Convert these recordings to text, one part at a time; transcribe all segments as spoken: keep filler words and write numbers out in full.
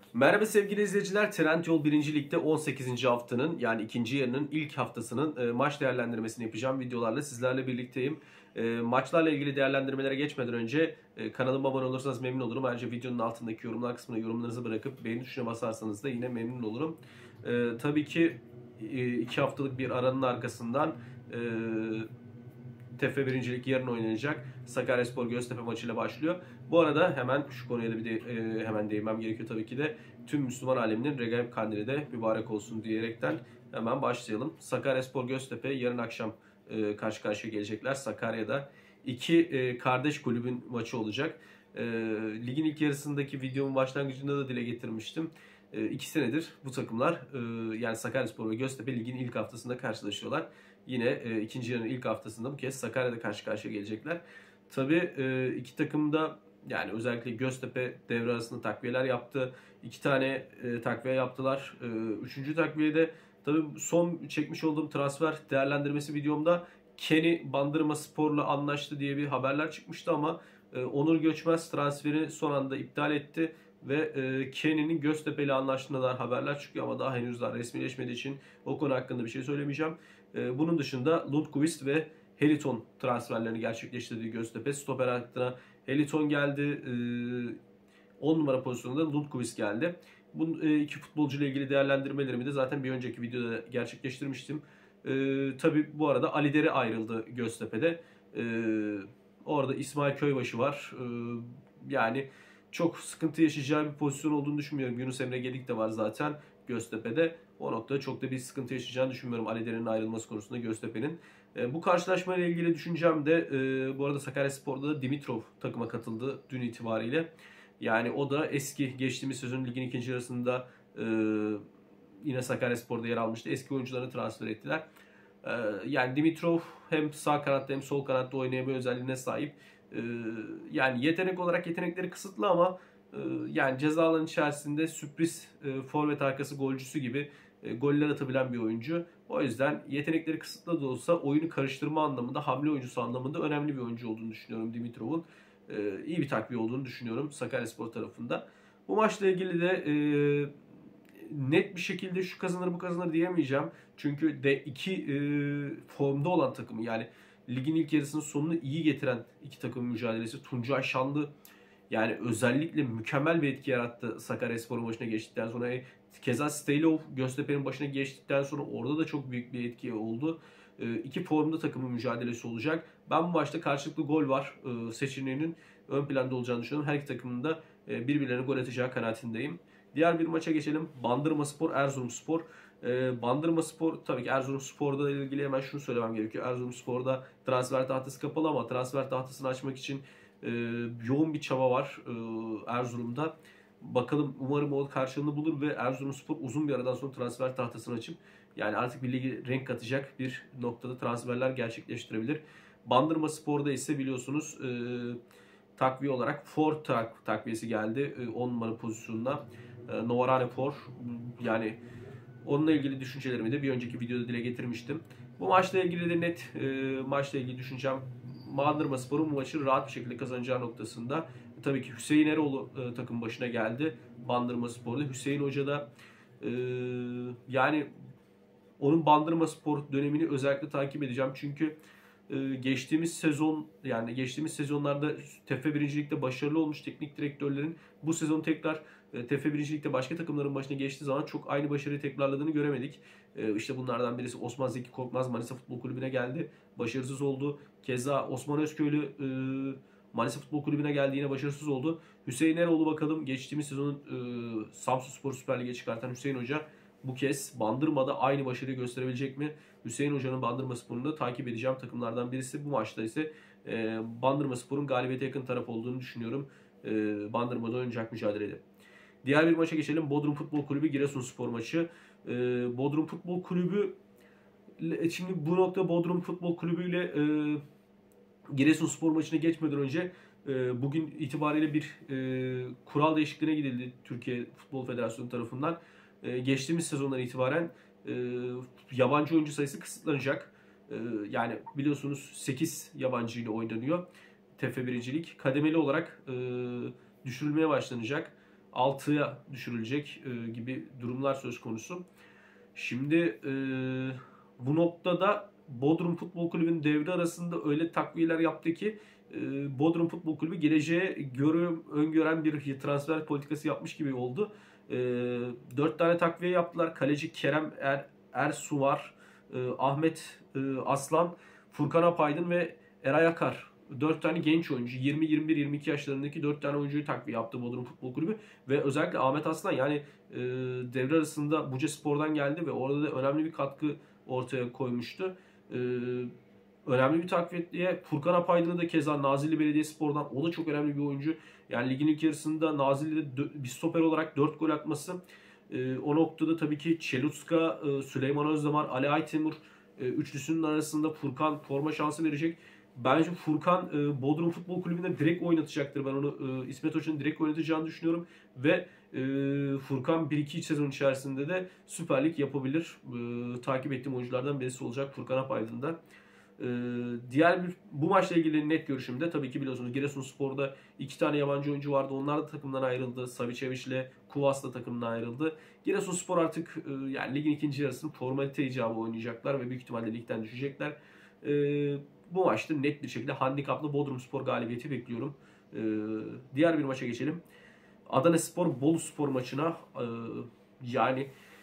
Merhaba sevgili izleyiciler. Trendyol birinci Lig'de on sekizinci haftanın yani ikinci yarının ilk haftasının e, maç değerlendirmesini yapacağım videolarla sizlerle birlikteyim. E, maçlarla ilgili değerlendirmelere geçmeden önce e, kanalıma abone olursanız memnun olurum. Ayrıca videonun altındaki yorumlar kısmına yorumlarınızı bırakıp beğeni tuşuna basarsanız da yine memnun olurum. E, tabii ki e, iki haftalık bir aranın arkasından e, T F birinci Lig yarın oynanacak Sakaryaspor Göztepe maçıyla başlıyor. Bu arada hemen şu konuya da bir de e, hemen değinmem gerekiyor tabii ki de. Tüm Müslüman aleminin Regaib Kandili de mübarek olsun diyerekten hemen başlayalım. Sakaryaspor Göztepe yarın akşam e, karşı karşıya gelecekler. Sakarya'da iki e, kardeş kulübün maçı olacak. E, ligin ilk yarısındaki videomun başlangıcında da dile getirmiştim. E, iki senedir bu takımlar e, yani Sakaryaspor ve Göztepe ligin ilk haftasında karşılaşıyorlar. Yine e, ikinci yarının ilk haftasında bu kez Sakarya'da karşı karşıya gelecekler. Tabii e, iki takım da yani özellikle Göztepe devre arasında takviyeler yaptı. İki tane e, takviye yaptılar. E, üçüncü takviyede tabii son çekmiş olduğum transfer değerlendirmesi videomda Kenny Bandırmaspor'la anlaştı diye bir haberler çıkmıştı ama e, Onur Göçmez transferi son anda iptal etti. Ve e, Kenny'nin Göztepe ile anlaştığına dair haberler çıkıyor ama daha henüz daha resmileşmediği için o konu hakkında bir şey söylemeyeceğim. E, bunun dışında Lundqvist ve Heliton transferlerini gerçekleştirdiği Göztepe. Stoper hattına Heliton geldi. E, on numara pozisyonunda Lundqvist geldi. Bu e, iki futbolcu ile ilgili değerlendirmelerimi de zaten bir önceki videoda gerçekleştirmiştim. E, tabii bu arada Ali Dere ayrıldı Göztepe'de. E, orada İsmail Köybaşı var. E, yani çok sıkıntı yaşayacağı bir pozisyon olduğunu düşünmüyorum. Yunus Emre Gedik de var zaten Göztepe'de. O noktada çok da bir sıkıntı yaşayacağını düşünmüyorum Ali Dere'nin ayrılması konusunda Göztepe'nin. E, bu karşılaşmayla ilgili düşüncem de e, bu arada Sakaryaspor'da da Dimitrov takıma katıldı dün itibariyle. Yani o da eski geçtiğimiz sezon ligin ikinci yarısında e, yine Sakaryaspor'da yer almıştı. Eski oyuncularını transfer ettiler. E, yani Dimitrov hem sağ kanatta hem sol kanatta oynayabilme özelliğine sahip. E, yani yetenek olarak yetenekleri kısıtlı ama e, yani ceza alanı içerisinde sürpriz e, forvet arkası golcüsü gibi e, goller atabilen bir oyuncu. O yüzden yetenekleri kısıtlı da olsa oyunu karıştırma anlamında, hamle oyuncusu anlamında önemli bir oyuncu olduğunu düşünüyorum Dimitrov'un. E, iyi bir takviye olduğunu düşünüyorum Sakaryaspor tarafında. Bu maçla ilgili de e, net bir şekilde şu kazanır bu kazanır diyemeyeceğim. Çünkü de iki e, formda olan takımı yani ligin ilk yarısının sonunu iyi getiren iki takım mücadelesi. Tuncay Şanlı yani özellikle mükemmel bir etki yarattı Sakaryaspor'un başına geçtikten sonra. Keza Steylov Göztepe'nin başına geçtikten sonra orada da çok büyük bir etki oldu. E, iki formda takımın mücadelesi olacak. Ben bu maçta karşılıklı gol var e, seçeneğinin ön planda olacağını düşünüyorum. Her iki takımın da e, birbirlerine gol atacağı kanaatindeyim. Diğer bir maça geçelim. Bandırmaspor, Erzurumspor. Ee, Bandırmaspor tabii ki Erzurumspor'da ilgili hemen şunu söylemem gerekiyor. Erzurumspor'da transfer tahtası kapalı ama transfer tahtasını açmak için e, yoğun bir çaba var e, Erzurum'da. Bakalım umarım o karşılığını bulur ve Erzurumspor uzun bir aradan sonra transfer tahtasını açıp yani artık bir ligi renk katacak bir noktada transferler gerçekleştirebilir. Bandırmaspor'da ise biliyorsunuz e, takviye olarak Ford tak takviyesi geldi e, on numara pozisyonuna. E, Novarane Ford yani onunla ilgili düşüncelerimi de bir önceki videoda dile getirmiştim. Bu maçla ilgili de net e, maçla ilgili düşüncem Bandırmaspor'un bu maçı rahat bir şekilde kazanacağı noktasında. E, tabii ki Hüseyin Eroğlu e, takım başına geldi Bandırmaspor'da. Hüseyin Hoca da e, yani onun Bandırmaspor dönemini özellikle takip edeceğim. Çünkü e, geçtiğimiz sezon yani geçtiğimiz sezonlarda T F birinci Lig'de başarılı olmuş teknik direktörlerin bu sezon tekrar T F birinci Lig'de başka takımların başına geçtiği zaman çok aynı başarıyı tekrarladığını göremedik. Ee, işte bunlardan birisi Osman Zeki Korkmaz Manisa Futbol Kulübü'ne geldi. Başarısız oldu. Keza Osman Özköylü e, Manisa Futbol Kulübü'ne geldi yine başarısız oldu. Hüseyin Eroğlu bakalım geçtiğimiz sezonun e, Samsunspor Süper Lig'e çıkartan Hüseyin Hoca bu kez Bandırma'da aynı başarıyı gösterebilecek mi? Hüseyin Hoca'nın Bandırmaspor'unu da takip edeceğim takımlardan birisi. Bu maçta ise e, Bandırmaspor'un galibiyete yakın taraf olduğunu düşünüyorum. E, Bandırma'da oynayacak mücadelede. Diğer bir maça geçelim. Bodrum Futbol Kulübü Giresunspor maçı. Ee, Bodrum Futbol Kulübü şimdi bu nokta Bodrum Futbol Kulübü ile e, Giresunspor maçına geçmeden önce e, bugün itibariyle bir e, kural değişikliğine gidildi Türkiye Futbol Federasyonu tarafından. E, geçtiğimiz sezondan itibaren e, yabancı oyuncu sayısı kısıtlanacak. E, yani biliyorsunuz sekiz yabancı ile oynanıyor. T F birinci Lig kademeli olarak e, düşürülmeye başlanacak. altıya düşürülecek e, gibi durumlar söz konusu. Şimdi e, bu noktada Bodrum Futbol Kulübü'nün devre arasında öyle takviyeler yaptı ki e, Bodrum Futbol Kulübü geleceğe görü, öngören bir transfer politikası yapmış gibi oldu. E, dört tane takviye yaptılar. Kaleci Kerem Er, Ersu var. E, Ahmet e, Aslan, Furkan Apaydın ve Eray Akar. dört tane genç oyuncu, yirmi, yirmi bir, yirmi iki yaşlarındaki dört tane oyuncuyu takviye yaptı Bodrum Futbol Kulübü. Ve özellikle Ahmet Aslan yani e, devre arasında Bucaspor'dan geldi ve orada da önemli bir katkı ortaya koymuştu. E, önemli bir takviye. Furkan Apaydın'ı da keza Nazilli Belediyespor'dan, o da çok önemli bir oyuncu. Yani ligin ilk yarısında Nazilli'de bir stoper olarak dört gol atması. E, o noktada tabii ki Çelutska, e, Süleyman Özdemir, Ali Aytemur e, üçlüsünün arasında Furkan forma şansı verecek. Bence Furkan e, Bodrum Futbol Kulübü'nde direkt oynatacaktır. Ben onu e, İsmet Hoca'nın direkt oynatacağını düşünüyorum. Ve e, Furkan bir iki sezon içerisinde de Süper Lig yapabilir. E, takip ettiğim oyunculardan birisi olacak Furkan Apaydın'da. E, diğer bir bu maçla ilgili net görüşümde tabii ki biliyorsunuz Giresunspor'da iki tane yabancı oyuncu vardı. Onlar da takımdan ayrıldı. Savicevic ile Kuvas da takımdan ayrıldı. Giresunspor artık e, yani ligin ikinci yarısını formalite icabı oynayacaklar ve büyük ihtimalle ligden düşecekler. E, Bu maçta net bir şekilde handikaplı Bodrumspor galibiyeti bekliyorum. Ee, diğer bir maça geçelim. Adanaspor Boluspor maçına e, yani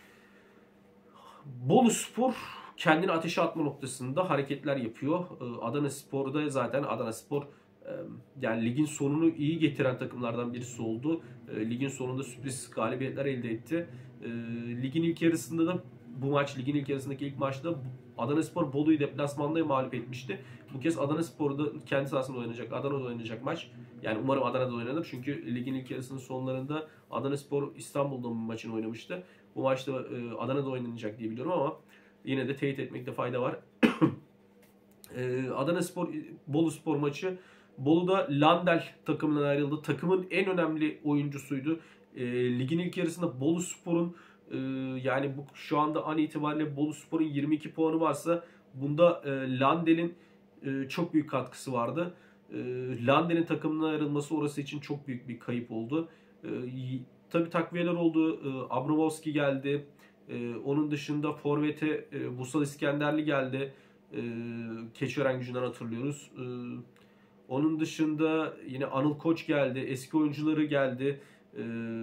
Boluspor kendini ateşe atma noktasında hareketler yapıyor. Ee, Adanaspor'da zaten Adanaspor e, yani ligin sonunu iyi getiren takımlardan birisi oldu. E, ligin sonunda sürpriz galibiyetler elde etti. E, ligin ilk yarısında da bu maç ligin ilk yarısındaki ilk maçta Adanaspor Bolu'yu deplasmanda mağlup etmişti. Bu kez Adanaspor'da kendi sahasında oynayacak, Adana'da oynayacak maç. Yani umarım Adana'da oynanır çünkü ligin ilk yarısının sonlarında Adanaspor İstanbul'da bir maçını oynamıştı. Bu maçta e, Adana'da oynanacak diye biliyorum ama yine de teyit etmekte fayda var. e, Adanaspor Boluspor maçı. Bolu'da Landel takımından ayrıldı. Takımın en önemli oyuncusuydu. E, ligin ilk yarısında Boluspor'un e, yani bu şu anda an itibariyle Boluspor'un yirmi iki puanı varsa bunda e, Landel'in e, çok büyük katkısı vardı. E, Landel'in takımından ayrılması orası için çok büyük bir kayıp oldu. E, tabii takviyeler oldu. E, Abramovski geldi. E, onun dışında Forvet'e e, Vusal İskenderli geldi. E, Keçiören Gücü'nden hatırlıyoruz. E, onun dışında yine Anıl Koç geldi. Eski oyuncuları geldi. E,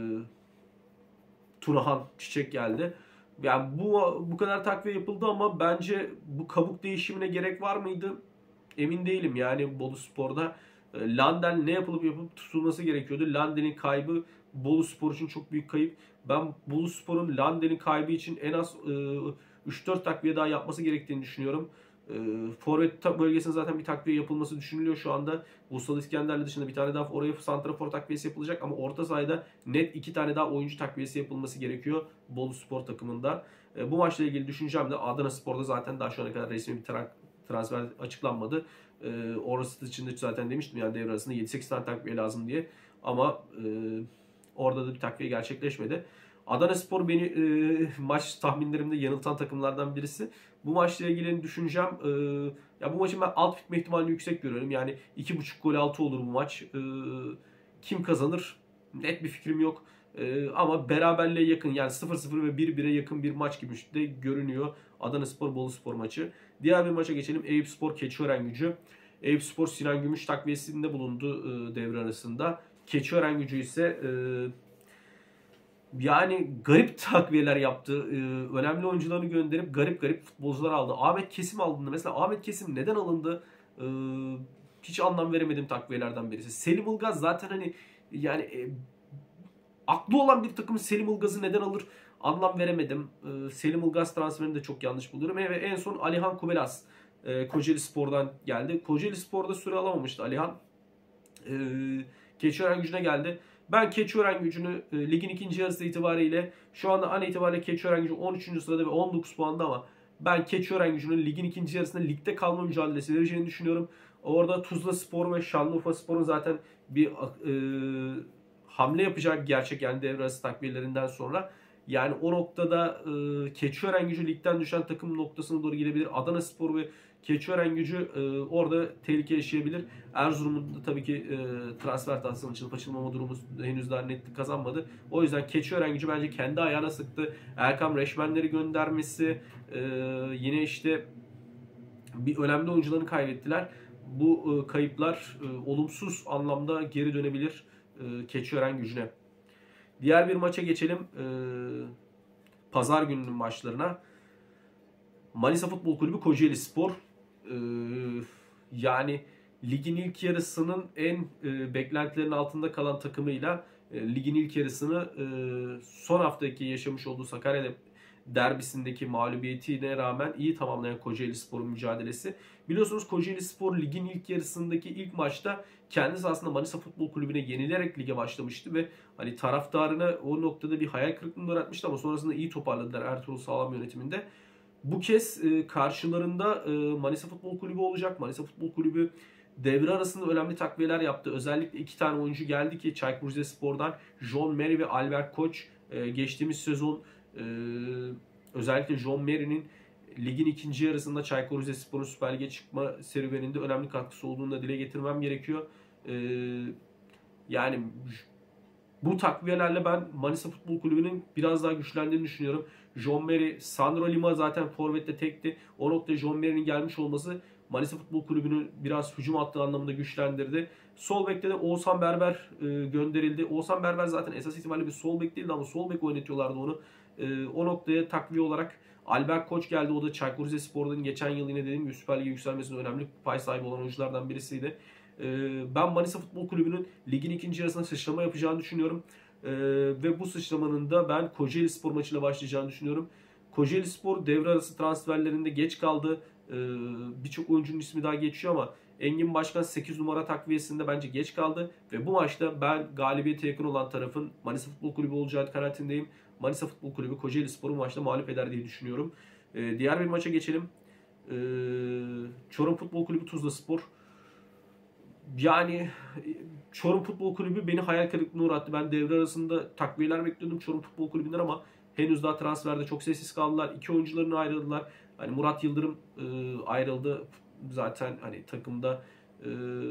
Turahan Çiçek geldi. Yani bu bu kadar takviye yapıldı ama bence bu kabuk değişimine gerek var mıydı? Emin değilim. Yani Boluspor'da e, Landel ne yapılıp yapıp tutulması gerekiyordu. Landel'in kaybı Boluspor için çok büyük kayıp. Ben Boluspor'un Landel'in kaybı için en az e, üç dört takviye daha yapması gerektiğini düşünüyorum. E, Forvet bölgesinde zaten bir takviye yapılması düşünülüyor şu anda. Vussal İskenderli dışında bir tane daha oraya santrafor takviyesi yapılacak ama orta sahada net iki tane daha oyuncu takviyesi yapılması gerekiyor Boluspor takımında. E, bu maçla ilgili düşüncem de Adanaspor'da zaten daha şu ana kadar resmi bir transfer açıklanmadı. E, orası için de zaten demiştim yani devre arasında yedi sekiz tane takviye lazım diye. Ama e, orada da bir takviye gerçekleşmedi. Adanaspor beni e, maç tahminlerimde yanıltan takımlardan birisi. Bu maçla ilgili düşüncem e, ya bu maçın ben alt bitme ihtimalini yüksek görüyorum. Yani iki buçuk gol altı olur bu maç. E, kim kazanır? Net bir fikrim yok. E, ama beraberliğe yakın yani sıfır sıfır ve bir bire yakın bir maç gibi de görünüyor Adanaspor Boluspor maçı. Diğer bir maça geçelim. Eyüpspor Keçiören Gücü. Eyüpspor Sinan Gümüş takviyesinde bulundu e, devre arasında. Keçiören Gücü ise e, yani garip takviyeler yaptı. Ee, önemli oyuncularını gönderip garip garip futbolcular aldı. Ahmet Kesim alındı. Mesela Ahmet Kesim neden alındı? Ee, hiç anlam veremedim takviyelerden birisi. Selim Ilgaz zaten hani yani e, aklı olan bir takım Selim Ilgaz'ı neden alır? Anlam veremedim. Ee, Selim Ilgaz transferini de çok yanlış buluyorum. Ve en son Alihan Kubelas e, Kocaeli Spor'dan geldi. Kocaeli Spor'da süre alamamıştı Alihan. Ee, Keçiören Gücü'ne geldi. Ben Keçiören Gücü'nü e, ligin ikinci yarısı itibariyle şu anda an itibariyle Keçiören Gücü on üçüncü sırada ve on dokuz puanda ama ben Keçiören Gücü'nün ligin ikinci yarısında ligde kalma mücadelesi vereceğini düşünüyorum. Orada Tuzla Spor ve Şanlıurfa Spor'un zaten bir e, hamle yapacağı gerçek yani devre arası takviyelerinden sonra. Yani o noktada e, Keçiören Gücü ligden düşen takım noktasına doğru gidebilir. Adanaspor ve Keçiörengücü e, orada tehlike yaşayabilir. Erzurum'un da tabii ki e, transfer tahtasının açılıp açılmama durumu henüz daha netlik kazanmadı. O yüzden Keçiörengücü bence kendi ayağına sıktı. Erkam Reşmenleri göndermesi, e, yine işte bir önemli oyuncularını kaybettiler. Bu e, kayıplar e, olumsuz anlamda geri dönebilir e, Keçiörengücü'ne. Diğer bir maça geçelim. E, Pazar gününün maçlarına. Manisa Futbol Kulübü Kocaelispor. Ee, yani ligin ilk yarısının en e, beklentilerin altında kalan takımıyla e, ligin ilk yarısını e, son haftaki yaşamış olduğu Sakarya derbisindeki mağlubiyetine rağmen iyi tamamlayan Kocaelispor'un mücadelesi. Biliyorsunuz Kocaelispor ligin ilk yarısındaki ilk maçta kendisi aslında Manisa Futbol Kulübü'ne yenilerek lige başlamıştı ve hani taraftarına o noktada bir hayal kırıklığına uğratmıştı ama sonrasında iyi toparladılar Ertuğrul Sağlam yönetiminde. Bu kez e, karşılarında e, Manisa Futbol Kulübü olacak. Manisa Futbol Kulübü devre arasında önemli takviyeler yaptı. Özellikle iki tane oyuncu geldi ki Çaykur Rizespor'dan John Mary ve Albert Koç e, geçtiğimiz sezon e, özellikle John Mary'nin ligin ikinci yarısında Çaykur Rizespor'un Süper Lig'e çıkma serüveninde önemli katkısı olduğunu da dile getirmem gerekiyor. E, yani bu takviyelerle ben Manisa Futbol Kulübü'nün biraz daha güçlendiğini düşünüyorum. John Mary, Sandro Lima zaten forvette tekti. O noktada John Mary'nin gelmiş olması Manisa Futbol Kulübü'nü biraz hücum attığı anlamında güçlendirdi. Sol bekte de Oğuzhan Berber e, gönderildi. Oğuzhan Berber zaten esas itibariyle bir sol bek değildi ama sol bek oynatıyorlardı onu. E, o noktaya takviye olarak Albert Koç geldi. O da Çaykur Rizespor'un geçen yıl yine dediğim gibi Süper Lig'e yükselmesinde önemli pay sahibi olan oyunculardan birisiydi. Ben Manisa Futbol Kulübü'nün ligin ikinci yarısında sıçrama yapacağını düşünüyorum. Ve bu sıçramanın da ben Kocaelispor maçıyla başlayacağını düşünüyorum. Kocaelispor devre arası transferlerinde geç kaldı. Birçok oyuncunun ismi daha geçiyor ama Engin Başkan sekiz numara takviyesinde bence geç kaldı. Ve bu maçta ben galibiyete yakın olan tarafın Manisa Futbol Kulübü olacağı kanaatindeyim. Manisa Futbol Kulübü Kocaelispor'u maçta mağlup eder diye düşünüyorum. Diğer bir maça geçelim. Çorum Futbol Kulübü Tuzlaspor. Yani Çorum Futbol Kulübü beni hayal kırıklığına uğrattı. Ben devre arasında takviyeler bekliyordum Çorum Futbol Kulübü'nden ama henüz daha transferde çok sessiz kaldılar. İki oyuncularını ayrıldılar. Hani Murat Yıldırım e, ayrıldı. Zaten hani takımda e,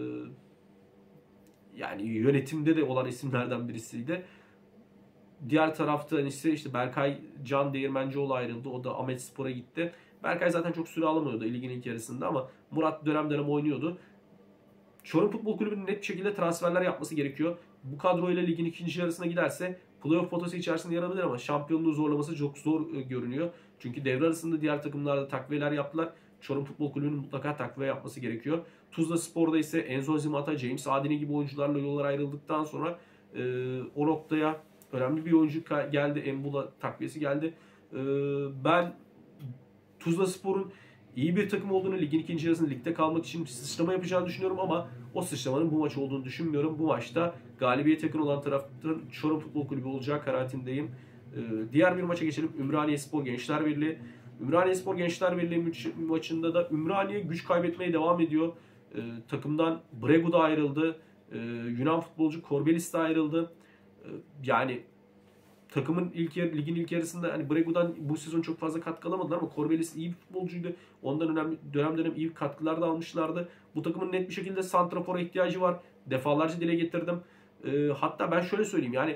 yani yönetimde de olan isimlerden birisiydi. Diğer tarafta ise işte Berkay Can Değirmencioğlu ayrıldı. O da Ahmetspor'a gitti. Berkay zaten çok süre alamıyordu ligin ilk yarısında ama Murat dönem dönem oynuyordu. Çorum Futbol Kulübü'nün net bir şekilde transferler yapması gerekiyor. Bu kadroyla ligin ikinci yarısına giderse playoff potası içerisinde yer alabilir ama şampiyonluğu zorlaması çok zor görünüyor. Çünkü devre arasında diğer takımlarda takviyeler yaptılar. Çorum Futbol Kulübü'nün mutlaka takviye yapması gerekiyor. Tuzlaspor'da ise Enzo Zimata, James Adini gibi oyuncularla yollar ayrıldıktan sonra e, o noktaya önemli bir oyuncu geldi. Embula takviyesi geldi. E, ben Tuzlaspor'un İyi bir takım olduğunu, ligin ikinci yarısında ligde kalmak için sıçrama yapacağını düşünüyorum ama o sıçramanın bu maç olduğunu düşünmüyorum. Bu maçta galibiyet yakın olan tarafın Çorum Futbol Kulübü olacağı kanaatindeyim. Ee, diğer bir maça geçelim. Ümraniyespor Gençler Birliği. Ümraniyespor Gençler Birliği maçında da Ümraniye güç kaybetmeye devam ediyor. Ee, takımdan Bregu da ayrıldı. Ee, Yunan futbolcu Korbelis de ayrıldı. Ee, yani takımın ilk yer, ligin ilk yarısında hani Bregu'dan bu sezon çok fazla katkı alamadılar ama Korbelis iyi bir futbolcuydu. Ondan önemli dönem dönem iyi katkılar da almışlardı. Bu takımın net bir şekilde santrafora ihtiyacı var. Defalarca dile getirdim. E, hatta ben şöyle söyleyeyim yani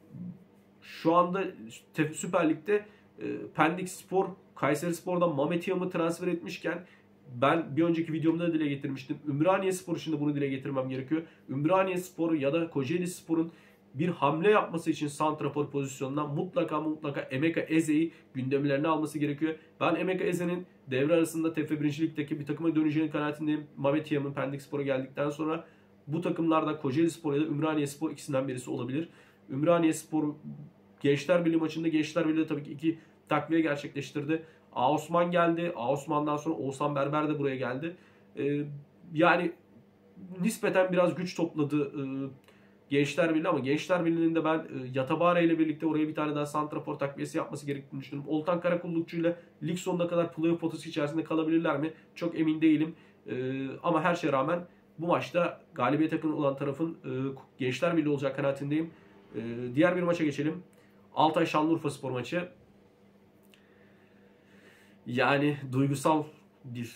şu anda Süper Lig'de e, Pendik Spor, Kayseri Spor'dan Mehmet Yam'ı transfer etmişken ben bir önceki videomda da dile getirmiştim. Ümraniyespor için de bunu dile getirmem gerekiyor. Ümraniyespor ya da Kocaelispor'un bir hamle yapması için santrafor pozisyonundan mutlaka mutlaka Emeka Eze'yi gündemlerine alması gerekiyor. Ben Emeka Eze'nin devre arasında T F birinci Lig'deki bir takıma döneceğini kanaatindeyim. Mehmet Yam'ın Pendik Spor'a geldikten sonra bu takımlarda Kocaelispor ya da Ümraniyespor ikisinden birisi olabilir. Ümraniyespor Gençler Birliği maçında Gençler Birliği tabii ki iki takviye gerçekleştirdi. A Osman geldi. A Osman'dan sonra Oğuzhan Berber de buraya geldi. Ee, yani nispeten biraz güç topladı e, Gençler Birliği ama Gençler Birliği'nin de ben e, Yatabare ile birlikte oraya bir tane daha santrafor takviyesi yapması gerektiğini düşünüyorum. Oltan Karakullukçu ile lig sonuna kadar playoff potası içerisinde kalabilirler mi? Çok emin değilim. E, ama her şeye rağmen bu maçta galibiyet yakın olan tarafın e, Gençler Birliği olacak kanaatindeyim. E, diğer bir maça geçelim. Altay Şanlıurfaspor maçı. Yani duygusal bir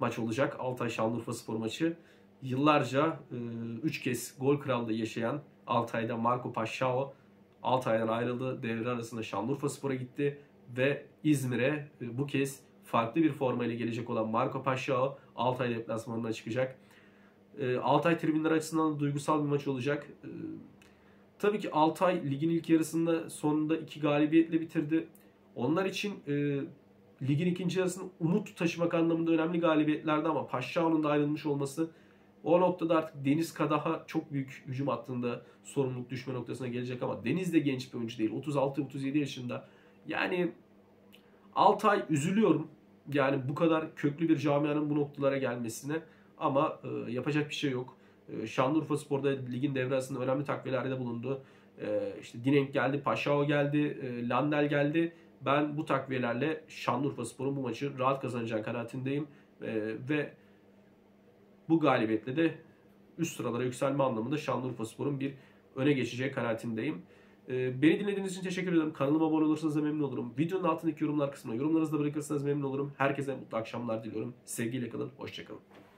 maç olacak. Altay Şanlıurfaspor maçı. Yıllarca üç kez gol krallığı yaşayan Altay'da Marco Paşao Altay'dan ayrıldı. Devre arasında Şanlıurfaspor'a gitti ve İzmir'e e, bu kez farklı bir formayla gelecek olan Marco Paşao Altay deplasmanına çıkacak. E, Altay tribünleri açısından duygusal bir maç olacak. E, tabii ki Altay ligin ilk yarısında sonunda iki galibiyetle bitirdi. Onlar için e, ligin ikinci yarısını umut taşımak anlamında önemli galibiyetlerdi ama Paşao'nun da ayrılmış olması o noktada artık Deniz Kadah'a çok büyük hücum hattında sorumluluk düşme noktasına gelecek ama Deniz de genç bir oyuncu değil. otuz altı otuz yedi yaşında. Yani Altay üzülüyorum. Yani bu kadar köklü bir camianın bu noktalara gelmesine ama e, yapacak bir şey yok. E, Şanlıurfaspor'da ligin devre arasında önemli takviyelerde bulundu. E, işte Dinenk geldi, Paşao geldi, e, Landel geldi. Ben bu takviyelerle Şanlıurfaspor'un bu maçı rahat kazanacağı kanaatindeyim. E, ve bu galibiyetle de üst sıralara yükselme anlamında Şanlıurfaspor'un bir öne geçeceği kanaatindeyim. Ee, beni dinlediğiniz için teşekkür ederim. Kanalıma abone olursanız da memnun olurum. Videonun altındaki yorumlar kısmına yorumlarınızı da bırakırsanız memnun olurum. Herkese mutlu akşamlar diliyorum. Sevgiyle kalın, hoşça kalın.